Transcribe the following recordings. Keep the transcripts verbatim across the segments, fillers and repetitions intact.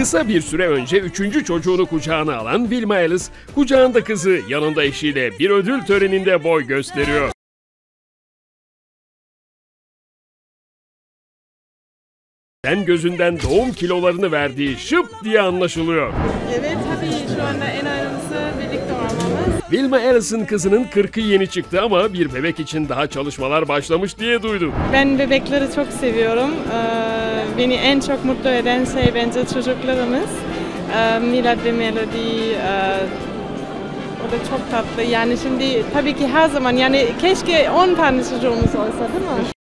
Kısa bir süre önce üçüncü çocuğunu kucağına alan Wilma Ellis, kucağında kızı, yanında eşiyle bir ödül töreninde boy gösteriyor. Sen gözünden doğum kilolarını verdiği şıp diye anlaşılıyor. Evet, tabii şu anda en önemlisi birlikte olmamız. Wilma Ellis'in kızının kırkı yeni çıktı ama bir bebek için daha çalışmalar başlamış diye duydum. Ben bebekleri çok seviyorum. Ee, beni en çok mutlu eden şey bence çocuklarımız. Ee, Milad ve Melody, e, o da çok tatlı. Yani şimdi tabii ki her zaman, yani keşke on tane çocuğumuz olsa, değil mi?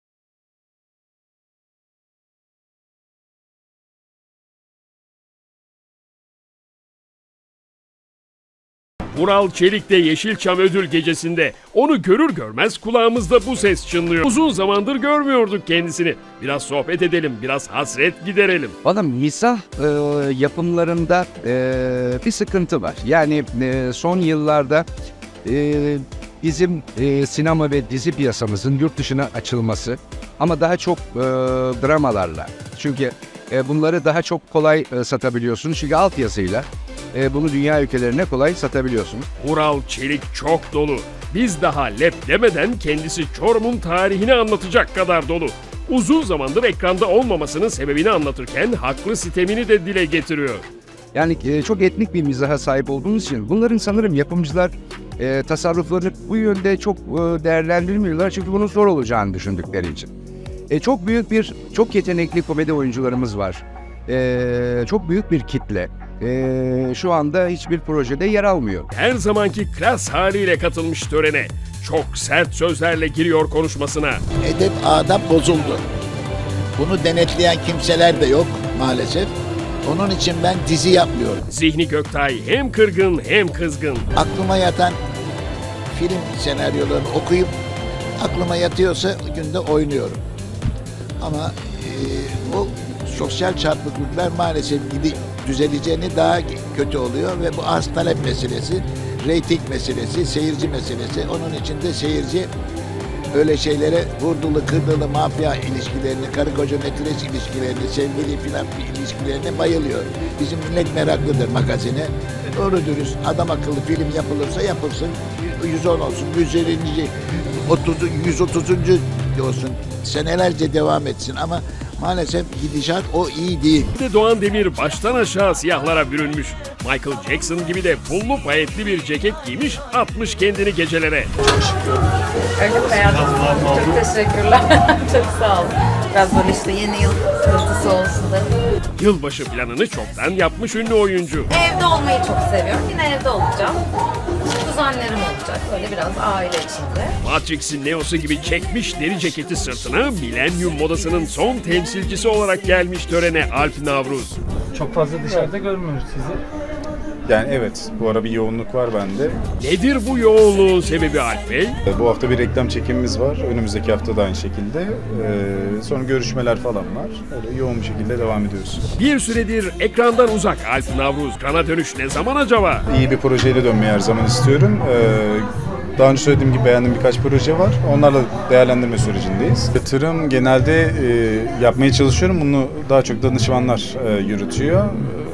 Vural Çelik de Yeşilçam Ödül Gecesi'nde. Onu görür görmez kulağımızda bu ses çınlıyor. Uzun zamandır görmüyorduk kendisini. Biraz sohbet edelim, biraz hasret giderelim. Valla mizah e, yapımlarında e, bir sıkıntı var. Yani e, son yıllarda e, bizim e, sinema ve dizi piyasamızın yurt dışına açılması ama daha çok e, dramalarla. Çünkü e, bunları daha çok kolay e, satabiliyorsunuz. Çünkü altyazıyla e, bunu dünya ülkelerine kolay satabiliyorsunuz. Vural Çelik çok dolu. Biz daha lep demeden kendisi Çorum'un tarihini anlatacak kadar dolu. Uzun zamandır ekranda olmamasının sebebini anlatırken haklı sitemini de dile getiriyor. Yani e, çok etnik bir mizaha sahip olduğumuz için bunların sanırım yapımcılar e, tasarruflarını bu yönde çok e, değerlendirmiyorlar. Çünkü bunun zor olacağını düşündükleri için. E, çok büyük bir, çok yetenekli komedi oyuncularımız var. E, çok büyük bir kitle. E, şu anda hiçbir projede yer almıyor. Her zamanki klas haliyle katılmış törene. Çok sert sözlerle giriyor konuşmasına. Edep adap bozuldu. Bunu denetleyen kimseler de yok maalesef. Onun için ben dizi yapmıyorum. Zihni Göktay hem kırgın hem kızgın. Aklıma yatan film senaryolarını okuyup aklıma yatıyorsa günde oynuyorum. Ama e, o sosyal çarpıklıklar maalesef gidip düzeleceğini daha kötü oluyor ve bu arz talep meselesi, reyting meselesi, seyirci meselesi. Onun için de seyirci öyle şeylere vurdulu, kırdılı mafya ilişkilerini, karı koca netleş ilişkilerini, sevgili filan ilişkilerine bayılıyor. Bizim millet meraklıdır magazine. Doğru dürüst adam akıllı film yapılırsa yapılsın. yüz on olsun, yüz ellinci, otuz, yüz otuzuncu olsun. Senelerce devam etsin ama maalesef gidişat o iyi değil. Doğan Demir baştan aşağı siyahlara bürünmüş. Michael Jackson gibi de pullu payetli bir ceket giymiş, atmış kendini gecelere. Öyle mi hayatım? Çok teşekkürler. Çok sağ olun. Biraz böyle işte yeni yıl pırıltısı olsun da. Yılbaşı planını çoktan yapmış ünlü oyuncu. Evde olmayı çok seviyorum. Yine evde olacağım. Kuzenlerim olacak. Böyle biraz aile içinde. Matrix'in Neo'su gibi çekmiş deri ceketi sırtına Millennium modasının son temsilcisi olarak gelmiş törene Alp Navruz. Çok fazla dışarıda görmüyoruz sizi. Yani evet, bu ara bir yoğunluk var bende. Nedir bu yoğunluğun sebebi Alp Bey? Bu hafta bir reklam çekimimiz var. Önümüzdeki hafta da aynı şekilde. Ee, sonra görüşmeler falan var. Öyle yoğun bir şekilde devam ediyoruz. Bir süredir ekrandan uzak Alp Navruz. Kana dönüş ne zaman acaba? İyi bir projeyle dönmeyi her zaman istiyorum. Ee, daha önce söylediğim gibi beğendiğim birkaç proje var. Onlarla değerlendirme sürecindeyiz. Yatırım genelde e, yapmaya çalışıyorum. Bunu daha çok danışmanlar e, yürütüyor.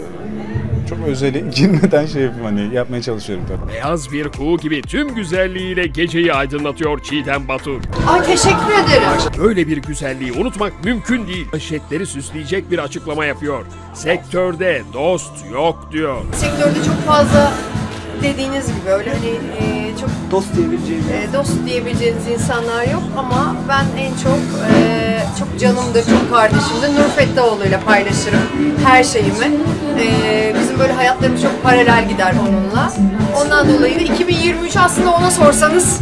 Çok özele girmeden şey yapayım, hani yapmaya çalışıyorum tabii. Beyaz bir kuğu gibi tüm güzelliğiyle geceyi aydınlatıyor Çiğdem Batur. Ay teşekkür ederim. Böyle bir güzelliği unutmak mümkün değil. Manşetleri süsleyecek bir açıklama yapıyor. Sektörde dost yok diyor. Sektörde çok fazla dediğiniz gibi öyle hani e, çok Dost diyebileceğimiz. e, dost diyebileceğiniz insanlar yok ama ben en çok e, çok canımdır, çok kardeşimdir. Nur Fettaoğlu'yla paylaşırım her şeyimi. E, bizim böyle hayatlarımız çok paralel gider onunla. Ondan dolayı da iki bin yirmi üç aslında ona sorsanız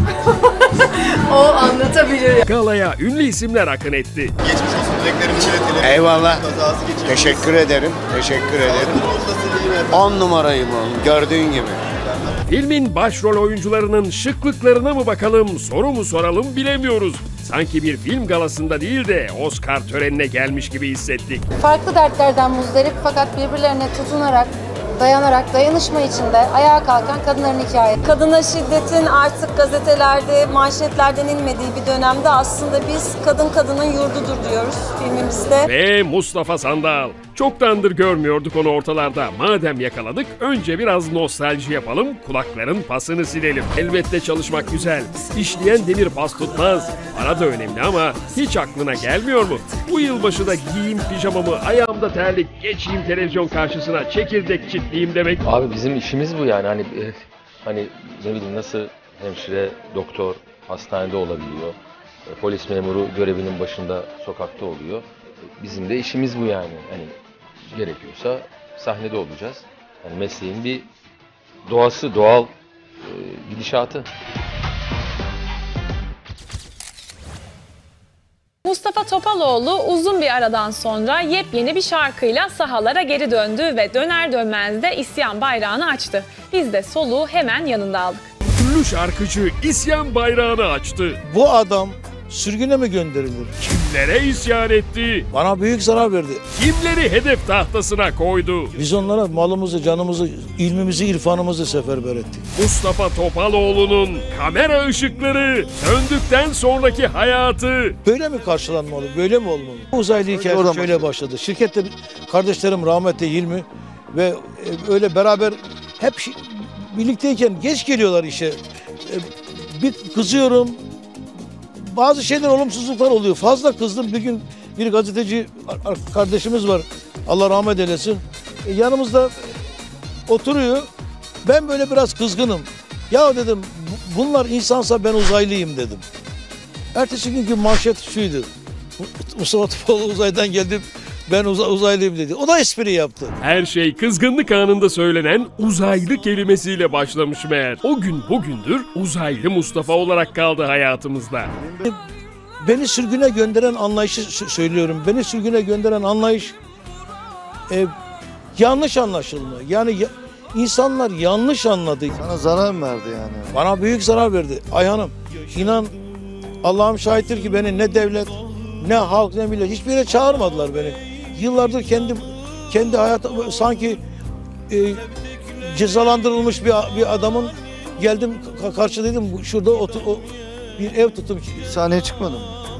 o anlatabilir. Galaya ünlü isimler akın etti. Geçmiş olsun dileklerimi iletelim. Eyvallah. Teşekkür ederim. Teşekkür ederim. On numarayım oğlum, gördüğün gibi. Filmin başrol oyuncularının şıklıklarına mı bakalım, soru mu soralım bilemiyoruz. Sanki bir film galasında değil de Oscar törenine gelmiş gibi hissettik. Farklı dertlerden muzdarip fakat birbirlerine tutunarak, dayanarak, dayanışma içinde ayağa kalkan kadınların hikayesi. Kadına şiddetin artık gazetelerde, manşetlerden inmediği bir dönemde aslında biz kadın kadının yurdudur diyoruz filmimizde. Ve Mustafa Sandal. Çoktandır görmüyorduk onu ortalarda. Madem yakaladık önce biraz nostalji yapalım, kulakların pasını silelim. Elbette çalışmak güzel. İşleyen demir pas tutmaz. Para da önemli ama hiç aklına gelmiyor mu? Bu yılbaşı da giyeyim pijamamı, ayağımda terlik, geçeyim televizyon karşısına, çekirdek çitleyeyim demek. Abi bizim işimiz bu yani. Hani e, hani ne bileyim nasıl hemşire, doktor hastanede olabiliyor. E, polis memuru görevinin başında sokakta oluyor. Bizim de işimiz bu yani. Hani gerekiyorsa sahnede olacağız. Yani mesleğin bir doğası, doğal e, gidişatı. Mustafa Topaloğlu uzun bir aradan sonra yepyeni bir şarkıyla sahalara geri döndü ve döner dönmez de isyan bayrağını açtı. Biz de soluğu hemen yanında aldık. Ünlü şarkıcı isyan bayrağını açtı. Bu adam sürgüne mi gönderilir? Kimlere isyan etti? Bana büyük zarar verdi. Kimleri hedef tahtasına koydu? Biz onlara malımızı, canımızı, ilmimizi, irfanımızı seferber ettik. Mustafa Topaloğlu'nun kamera ışıkları söndükten sonraki hayatı. Böyle mi karşılanmalı, böyle mi olmalı? Uzaylı hikayesi şöyle başladı. Şirkette kardeşlerim rahmetli Hilmi ve öyle beraber hep birlikteyken geç geliyorlar işe. Bir kızıyorum. Bazı şeyler olumsuzluklar oluyor. Fazla kızdım. Bir gün bir gazeteci kardeşimiz var. Allah rahmet eylesin. E, yanımızda oturuyor. Ben böyle biraz kızgınım. Ya dedim bunlar insansa ben uzaylıyım dedim. Ertesi günkü manşet şuydu. Mustafa Topaloğlu uzaydan geldi. Ben uz uzaylıyım dedi. O da espri yaptı. Her şey kızgınlık anında söylenen uzaylı kelimesiyle başlamış meğer. O gün bugündür uzaylı Mustafa olarak kaldı hayatımızda. Beni sürgüne gönderen anlayışı söylüyorum. Beni sürgüne gönderen anlayış e, yanlış anlaşılma. Yani ya, insanlar yanlış anladı. Sana zarar mı verdi yani? Bana büyük zarar verdi. Ayhan'ım inan Allah'ım şahittir ki beni ne devlet ne halk ne millet hiçbir yere çağırmadılar beni. Yıllardır kendim kendi hayatım sanki e, cezalandırılmış bir bir adamın geldim karşıdaydım şurada otur, o, bir ev tuttum. Sahneye çıkmadın mı?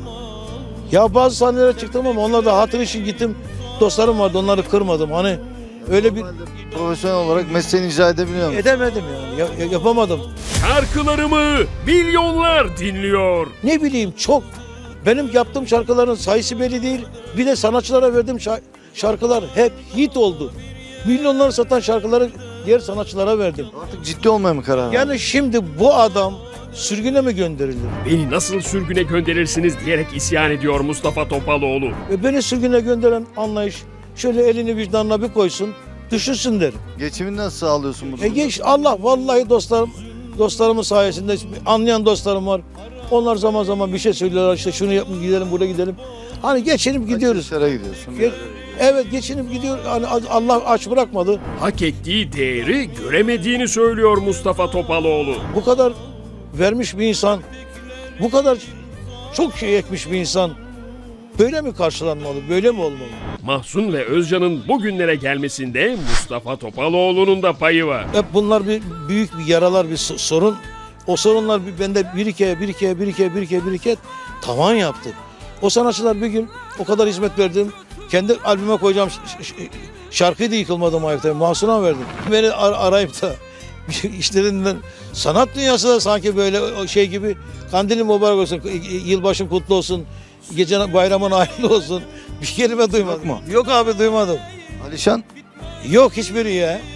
Ya bazı sahnelere çıktım ama onlar da hatır için gittim. Dostlarım vardı onları kırmadım. Hani öyle bir profesyonel olarak mesleğini icra edebiliyor musun? Edemedim yani. Ya, yapamadım. Şarkılarımı milyonlar dinliyor. Ne bileyim çok. Benim yaptığım şarkıların sayısı belli değil. Bir de sanatçılara verdiğim şarkılar hep hit oldu. Milyonlar satan şarkıları diğer sanatçılara verdim. Artık ciddi olmaya mı karar verdin? Yani şimdi bu adam sürgüne mi gönderilir? Beni nasıl sürgüne gönderirsiniz diyerek isyan ediyor Mustafa Topaloğlu. Ve beni sürgüne gönderen anlayış şöyle elini vicdanına bir koysun, düşünsün derim. Geçimini nasıl sağlıyorsun bunu? E geç, Allah vallahi dostlarım, dostlarımın sayesinde anlayan dostlarım var. Onlar zaman zaman bir şey söylüyorlar işte şunu yapın gidelim buraya gidelim. Hani geçinip gidiyoruz. Kaç gidiyorsun? Ge evet geçinip gidiyor. Hani Allah aç bırakmadı. Hak ettiği değeri göremediğini söylüyor Mustafa Topaloğlu. Bu kadar vermiş bir insan, bu kadar çok şey ekmiş bir insan böyle mi karşılanmalı, böyle mi olmalı? Mahsun ve Özcan'ın bugünlere gelmesinde Mustafa Topaloğlu'nun da payı var. Hep bunlar bir büyük bir yaralar, bir sorun. O sorunlar bende birike, birike, birike, birike, birike tavan yaptı. O sanatçılar bir gün o kadar hizmet verdim. Kendi albüme koyacağım şarkıyı da yıkılmadım ayakta. Mahsun'a verdim. Beni ar arayıp da işlerinden sanat dünyası da sanki böyle şey gibi kandilin mübarek olsun, yılbaşın kutlu olsun, gece bayramın hayırlı olsun. Bir kelime duymadım. Yok mu? Yok abi duymadım. Alişan? Yok hiçbiri ya.